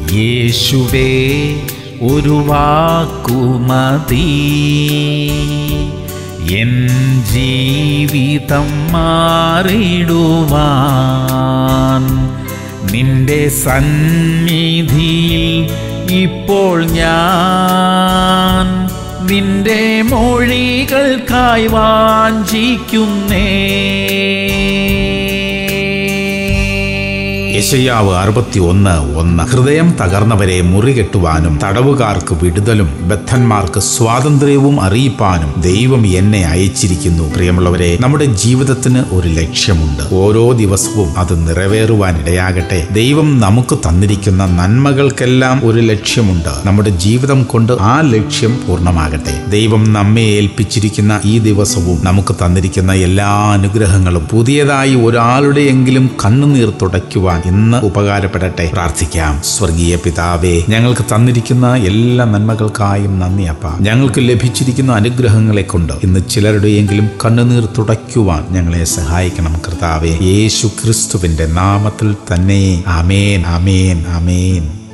യേശുവേ ഒരു വാക്കുമതി എൻ ജീവിതം മാറിടുവാൻ. നിന്റെ സന്നിധിയിൽ ഇപ്പോൾ ഞാൻ നിന്റെ മൊഴികൾക്കായി വാഞ്ചിക്കുന്നേ. യെശയ്യാവ് 61:1. ഹൃദയം തകർന്നവരെ മുറികെട്ടുവാനും തടവുകാർക്ക് വിടുതലും ബദ്ധന്മാർക്ക് സ്വാതന്ത്ര്യവും അറിയിപ്പാനും ദൈവം എന്നെ അയച്ചിരിക്കുന്നു. പ്രിയമുള്ളവരെ, നമ്മുടെ ജീവിതത്തിന് ഒരു ലക്ഷ്യമുണ്ട്. ഓരോ ദിവസവും അത് നിറവേറുവാൻ ഇടയാകട്ടെ. ദൈവം നമുക്ക് തന്നിരിക്കുന്ന നന്മകൾക്കെല്ലാം ഒരു ലക്ഷ്യമുണ്ട്. നമ്മുടെ ജീവിതം കൊണ്ട് ആ ലക്ഷ്യം പൂർണ്ണമാകട്ടെ. ദൈവം നമ്മെ ഏൽപ്പിച്ചിരിക്കുന്ന ഈ ദിവസവും നമുക്ക് തന്നിരിക്കുന്ന എല്ലാ അനുഗ്രഹങ്ങളും പുതിയതായി ഒരാളുടെയെങ്കിലും കണ്ണുനീർ തുടയ്ക്കുവാൻ ഇന്ന് ഉപകാരപ്പെടട്ടെ. പ്രാർത്ഥിക്കാം. സ്വർഗീയ പിതാവേ, ഞങ്ങൾക്ക് തന്നിരിക്കുന്ന എല്ലാ നന്മകൾക്കായും നന്ദി അപ്പ. ഞങ്ങൾക്ക് ലഭിച്ചിരിക്കുന്ന അനുഗ്രഹങ്ങളെ കൊണ്ട് ഇന്ന് ചിലരുടെയെങ്കിലും കണ്ണുനീർ തുടയ്ക്കുവാൻ ഞങ്ങളെ സഹായിക്കണം കർത്താവേ. യേശു ക്രിസ്തുവിന്റെ നാമത്തിൽ തന്നെ. ആമേൻ, ആമേൻ, ആമേൻ.